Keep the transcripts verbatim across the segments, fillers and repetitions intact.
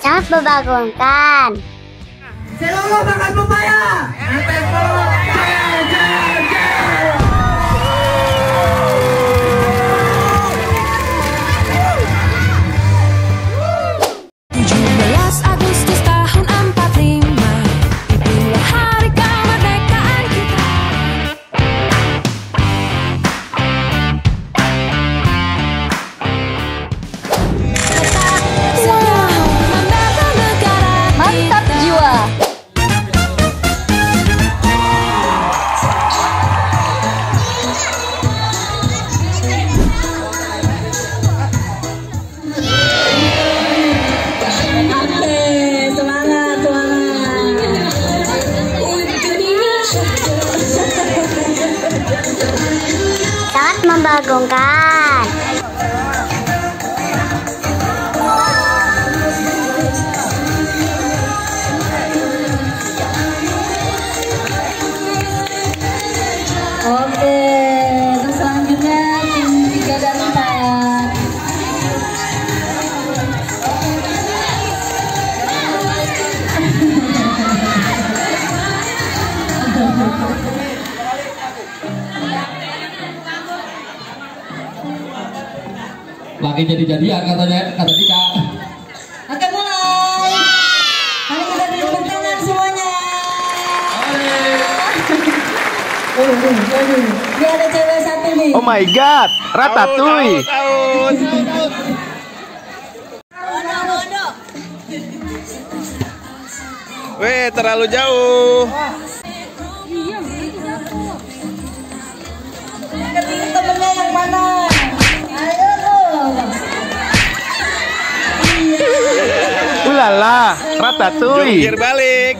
sangat membagongkan. Selalu makan pepaya. Membagongkan. Oke, terus selanjutnya tim tiga dan empat. Lagi jadi-jadian katanya, kata Dika. Oke, mulai. Mari kita tepuk tangan semuanya. Ini ada cewek satu nih. Oh my god, Ratatouille. Weh, terlalu jauh. Temennya yang mana? Ayo dong. Ulala, Ratatouille. Jungkir balik.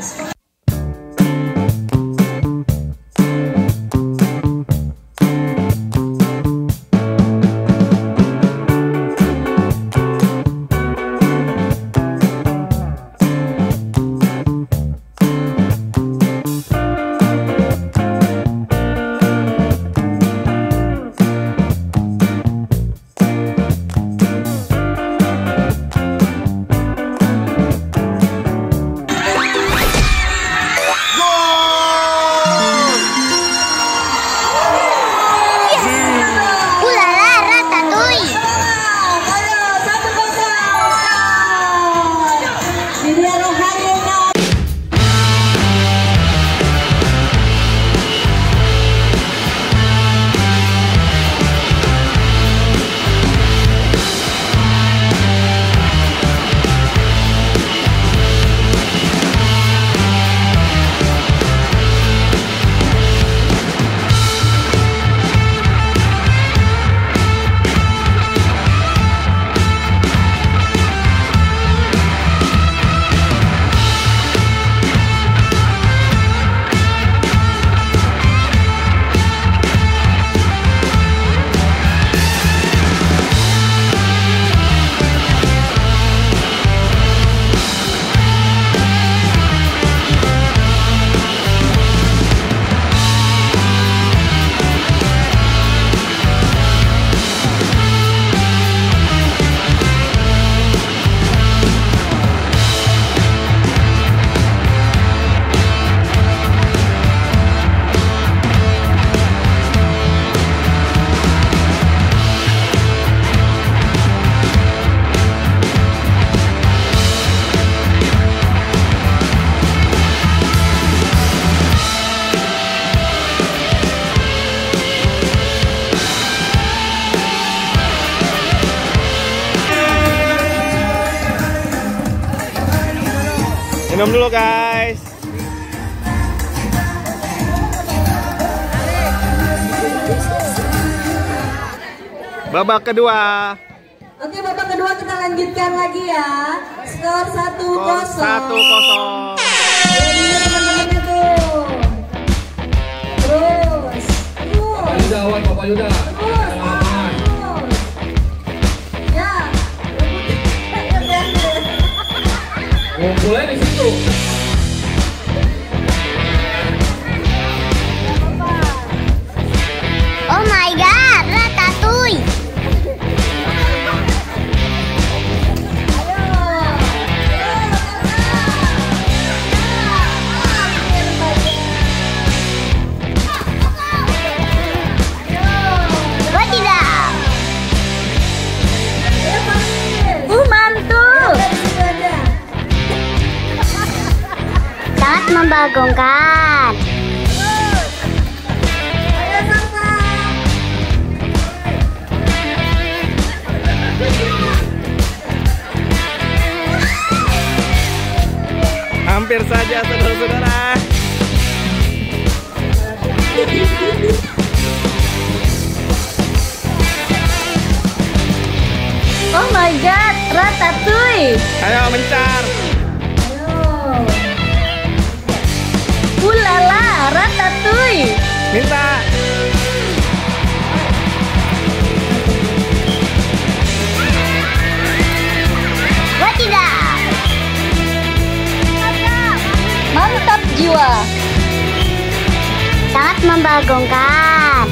Minum dulu guys. Babak kedua. Oke, babak kedua kita lanjutkan lagi ya. Skor satu kosong. Satu kosong. Teman-temannya tuh. Terus. Bapak Yuda, wan, Bapak Yuda. Terus. Terus. Ya. Ngumpulnya di situ. Oh my god, Ratatouille. Ayo. membagongkan. Ayo Sasa. Hampir saja saudara-saudara. Oh my god, Ratatouille. Ayo mencar. Ayo. Ulala, Ratatouille. Minta. Wadidaw. Mantap jiwa. Sangat membagongkan.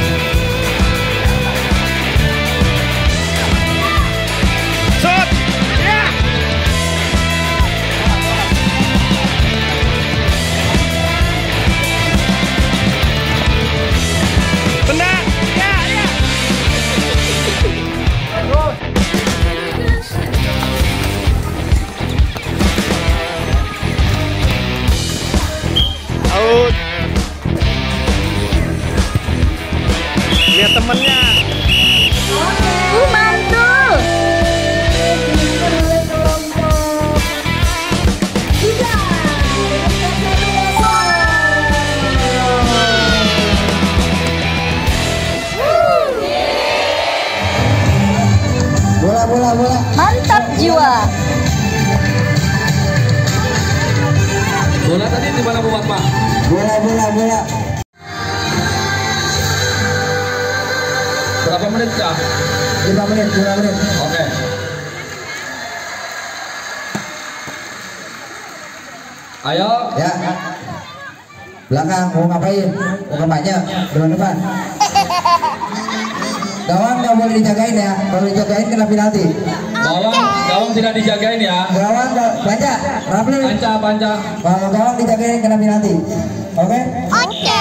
Shoot. Ya. Tendang. Ya, ya. Out. Lihat temennya. Uh, mantul. Bola, bola, bola. Mantap jiwa. Bola tadi di mana buat Pak? Bola, bola, bola. Berapa menit kah? lima menit, lima menit. Oke. Ayo. Ya. Belakang, mau ngapain? Mau kampanye? Depan depan. Gawang nggak boleh dijagain ya. Kalau dijagain kena penalti. Gawang, gawang tidak dijagain ya. Gawang nggak baca, Rafli. Panca, panca. Kalau gawang dijagain kena penalti. Oke? Oke.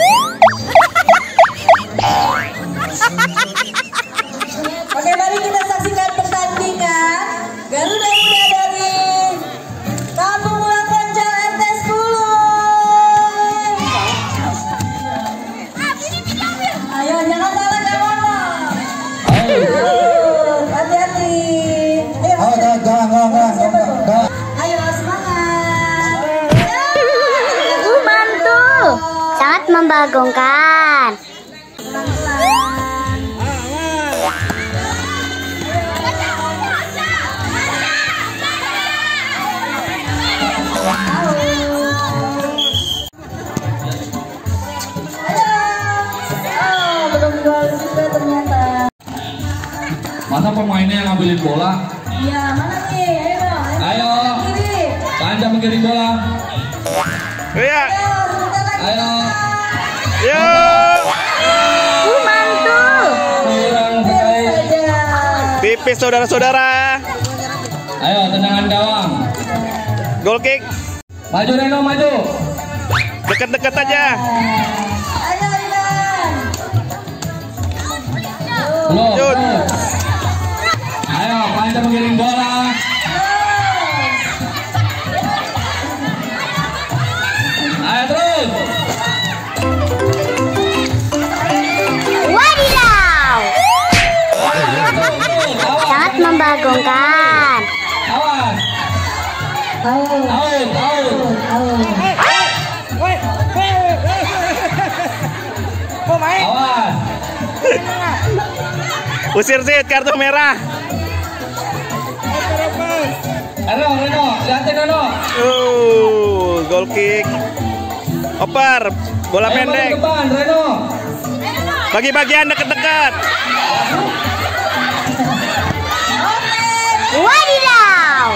Oke, mari kita saksikan pertandingan Garuda Muda dari Kampung Lapanjang R T sepuluh. Ayo, jangan salah kawan. Hati-hati. Ayo, Oh, gawang, gawang, gawang, gawang, gawang. ayo semangat. Uh, mantul. Sangat membagongkan. Pelan-pelan. Oh, belum gol juga ternyata. Masa pemainnya yang ngambilin bola? Iya, mana nih? Ayo dong. Ayo. Kiri. Panca menggiring bola. Ya. Ayo, sebentar lagi. Ayo. Yuk. Uh, mantul. Kurang sekali. Saja. Tipis saudara-saudara. Ayo, tendangan gawang. Goal kick. Maju Reno, maju. Deket-deket aja. Ayo, Ivan. Belum. Lanjut. belum. Ayo, Panca menggiring bola. Ayo terus. Wadidaw. Sangat membagongkan. Awas. Ayo. Out, out. Awas. Usir Zid, kartu merah. Reno, Reno, lihatin Reno. Uh, goal kick. Oper, bola Ayo maju pendek. depan, Reno. Bagi-bagian deket-deket. Wadidaw.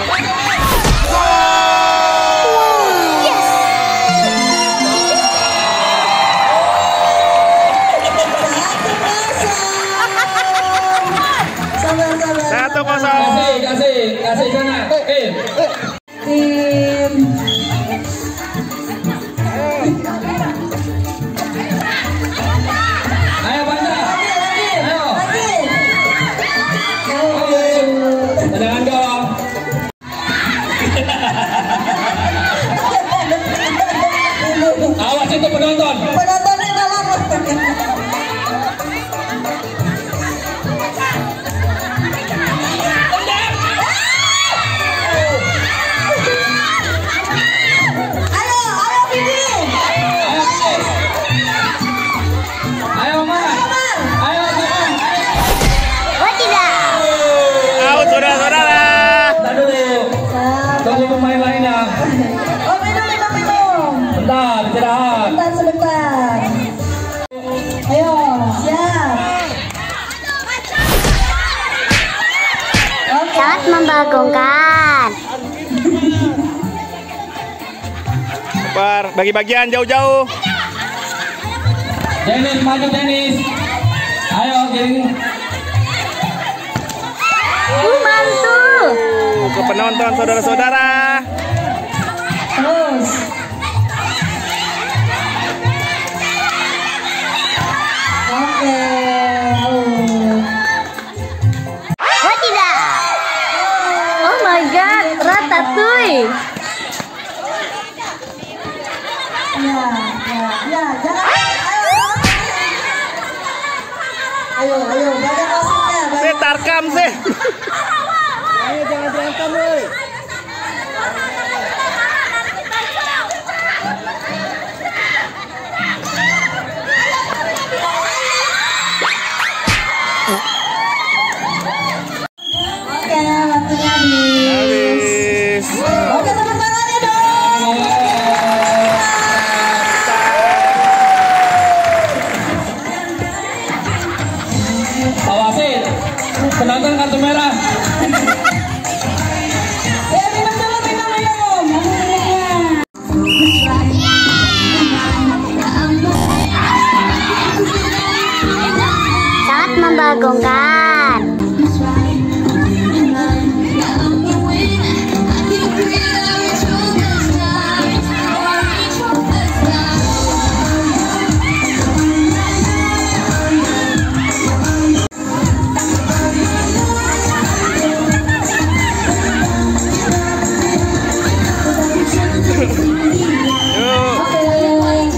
Sabar-sabar. Satu kosong. Kasih, kasih, kasih sana. Eh, Tim. ayo Panca. Ayo. Lagi. untuk penonton. Penontonnya tolong. Ayo, ayo Bibi. Ayo Mar. Ayo Mar. Oh tidak. Out saudara-saudara. Bentar dulu. Tunggu pemain lainnya. Oh minum, minum, minum. Bentar, istirahat. Sebentar, sebentar. Ayo, siap. Oke. Sangat membagongkan. Opar, bagi bagian jauh-jauh. Dennis, maju Dennis. Ayo, geng. Uh, mantul. Uh, ke penonton saudara-saudara. Terus. Oke. Oh tidak. Oh my god, Ratatouille. Ya, ya, ya, jangan. Ayo, ayo, badan wasitnya. badan- Si tarkam sih. Oke, waktunya habis. Habis. Oke, tepuk tangannya dong. Pak Wasit, penonton kartu merah. Ya, minum dulu, minum, minum. Minumnya. Sangat membagongkan. Yuk.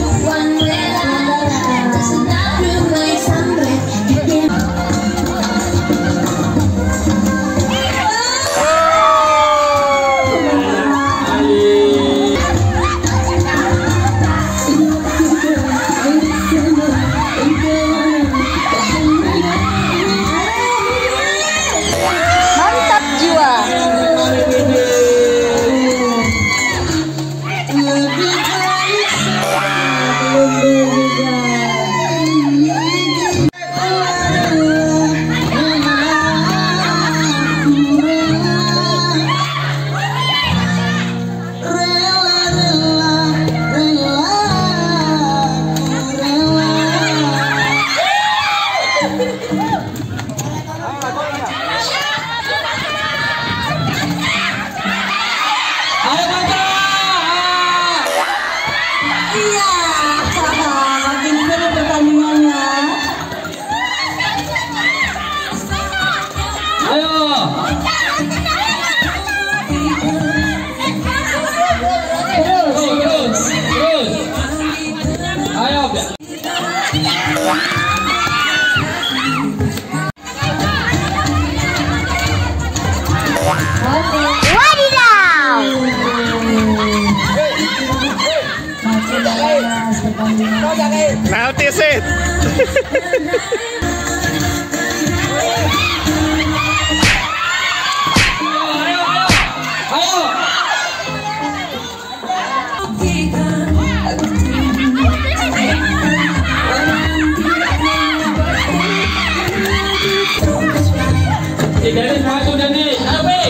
Mantap jiwa. Ayo Mata. Iya, makin seru pertandingannya. Ayo. Terus. Terus, terus, terus. Ayo. Oke. Wadidaw. Makin panas pertandingan. Nanti sih. Ayo, ayo, ayo. Si Dennis maju Dennis. Ayo, Be.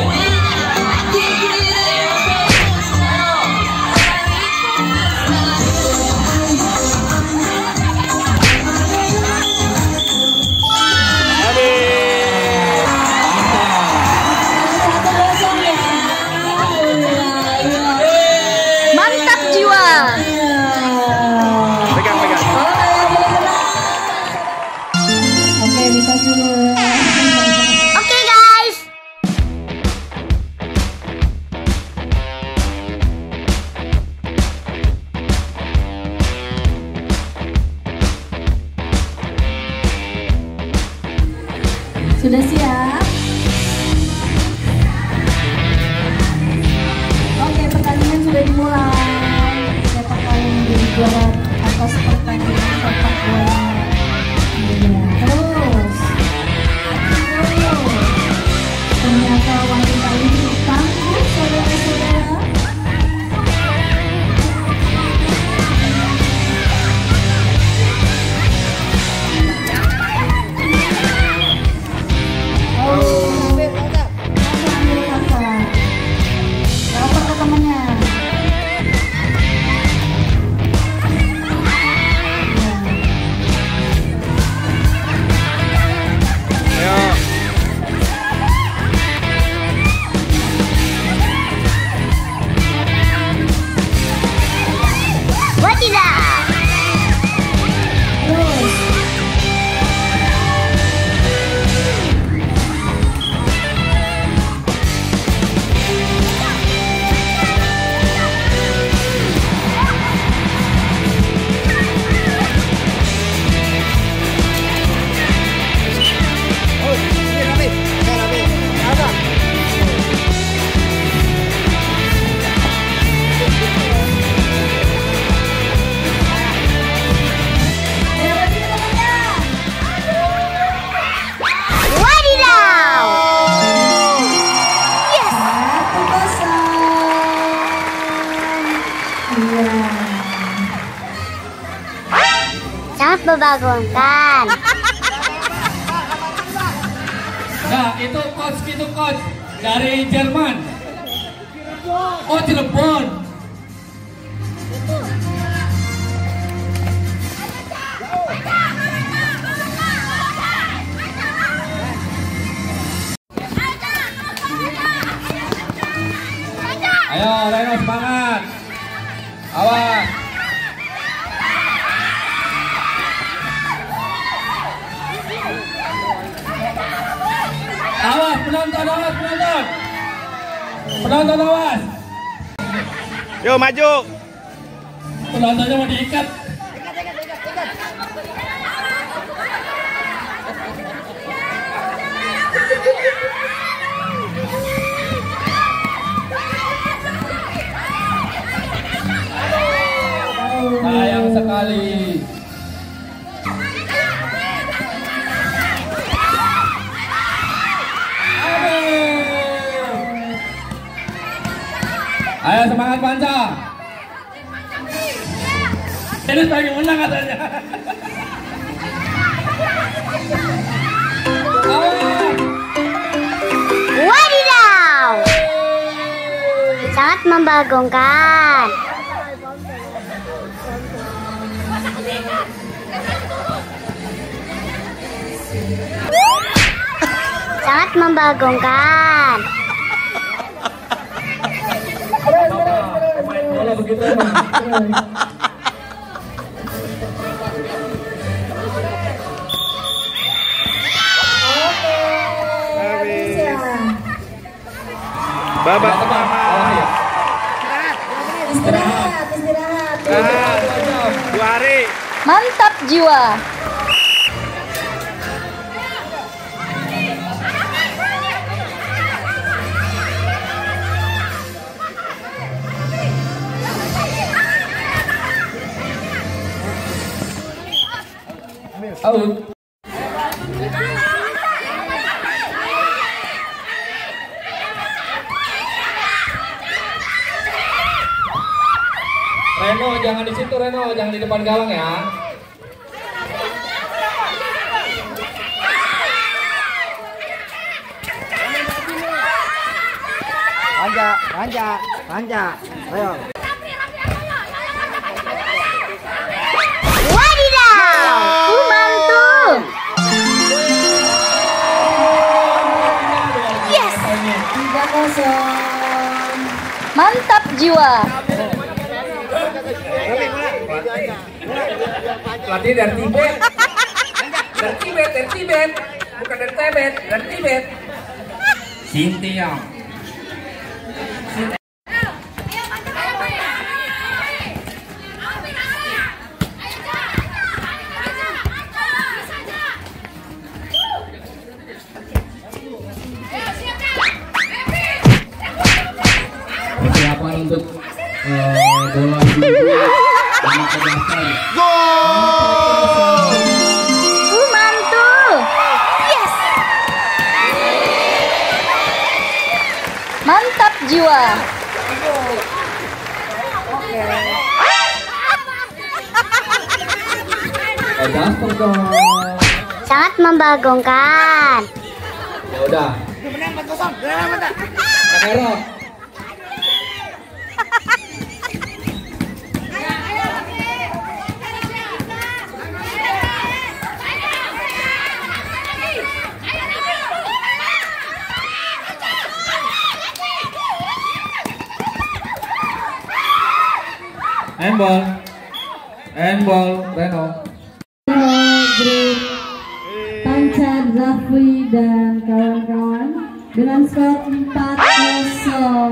Sudah siap? Oke, pertandingan sudah dimulai. Siapakah yang menjadi juara atas pertandingan sepak bola? Iya, terus. Oh, ternyata wanita ini tangguh, saudara-saudara. Sangat membagongkan. Nah, itu coach itu coach dari Jerman. Oh, Cirebon. Ayo, Reno semangat. Awas. Awas, penonton, awas, penonton. Penonton, awas. Yo, maju. Penontonnya mau diikat. Sayang sekali. Ayo semangat Panca. Ini pengen menang katanya. Wadidaw, sangat membagongkan. Sangat membagongkan. Kalau begitu emang. Babak pertama. Istirahat, istirahat. Ah, dua hari. Mantap jiwa. Out. Reno, jangan di situ Reno, jangan di depan gawang ya. Panja, panja, panja. Ayo. Wadidaw, membantu. Yes, tiga kosong. Mantap jiwa. Pelatih dari Tibet. Dari Tibet, dari Tibet. Bukan dari Tibet, dari Tibet. Cynthia. Persiapan untuk uh, bola biru anak kedasan. Gol! Uh, mantul. Yes. Mantap jiwa. Ada dong. Sangat membagongkan. Ya udah. Kak Hero. Handball. Handball, Reno. Grup Pancar, Raffi dan kawan-kawan dengan skor empat kosong.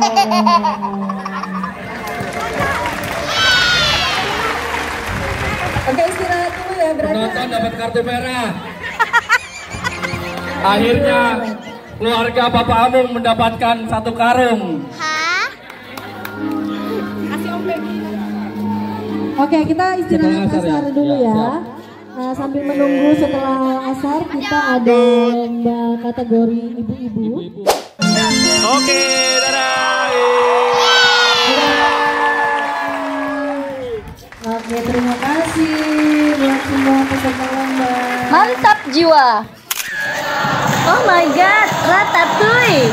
Oke, istirahat dulu ya, berarti. Penonton dapat kartu merah. Akhirnya keluarga Bapak Amung mendapatkan satu karung. Hah? Oke, kita istirahat Setelah asar asar ya? dulu Ya, ya. siap. Nah, sambil menunggu setelah asar kita ada lomba kategori ibu-ibu. Oke, dadah. Oke, terima kasih buat semua peserta lomba. Mantap jiwa. Oh my god, Ratatouille.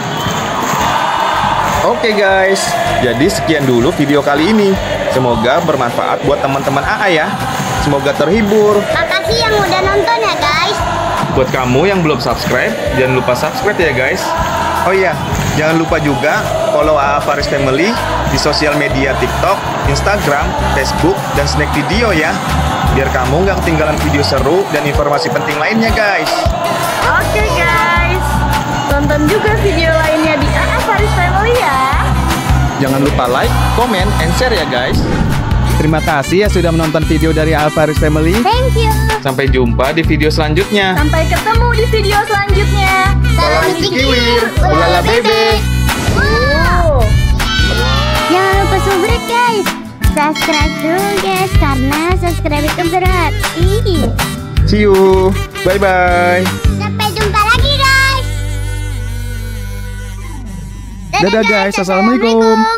Oke guys, jadi sekian dulu video kali ini. Semoga bermanfaat buat teman-teman A A ya. Semoga terhibur. Makasih yang udah nonton ya guys. Buat kamu yang belum subscribe, jangan lupa subscribe ya guys. Oh iya, jangan lupa juga follow A A Faris Family di sosial media TikTok, Instagram, Facebook, dan Snack Video ya. Biar kamu nggak ketinggalan video seru dan informasi penting lainnya guys. Oke guys, tonton juga video lainnya di A A Faris Family ya. Jangan lupa like, comment, and share ya guys. Terima kasih ya sudah menonton video dari A A Faris Family. Thank you. Sampai jumpa di video selanjutnya. Sampai ketemu di video selanjutnya. Salam Cikiwir, ulala bebe. Wow. Jangan lupa subscribe guys. Subscribe dulu guys, karena subscribe itu gratis. See you. Bye bye. Sampai jumpa lagi guys. Dadah guys, assalamualaikum.